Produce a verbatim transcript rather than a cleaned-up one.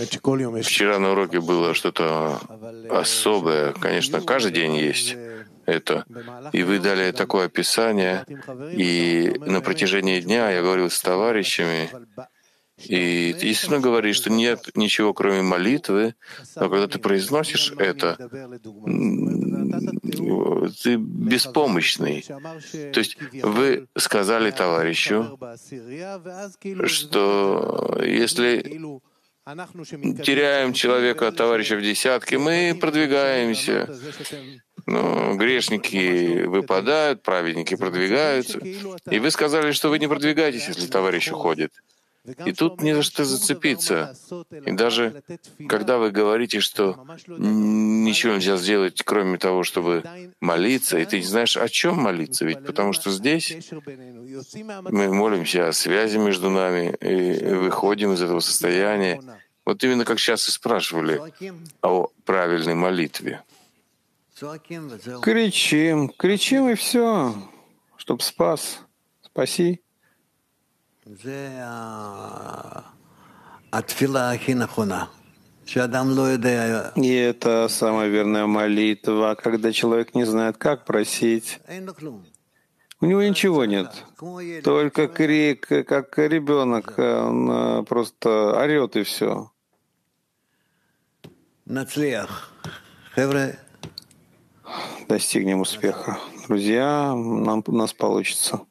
Вчера на уроке было что-то особое. Конечно, каждый день есть это. И вы дали такое описание. И на протяжении дня я говорил с товарищами, и ты действительно говоришь, что нет ничего, кроме молитвы, но когда ты произносишь это, ты беспомощный. То есть вы сказали товарищу, что если теряем человека, товарища в десятке, мы продвигаемся. Ну, грешники выпадают, праведники продвигаются. И вы сказали, что вы не продвигаетесь, если товарищ уходит. И тут не за что зацепиться. И даже когда вы говорите, что ничего нельзя сделать, кроме того, чтобы молиться, и ты не знаешь, о чем молиться, ведь потому что здесь мы молимся о связи между нами и выходим из этого состояния. Вот именно как сейчас и спрашивали о правильной молитве. Кричим, кричим и все, чтоб спас, спаси. И это самая верная молитва, когда человек не знает, как просить. У него ничего нет, только крик, как ребенок, он просто орет и все. Достигнем успеха. Друзья, нам, у нас получится.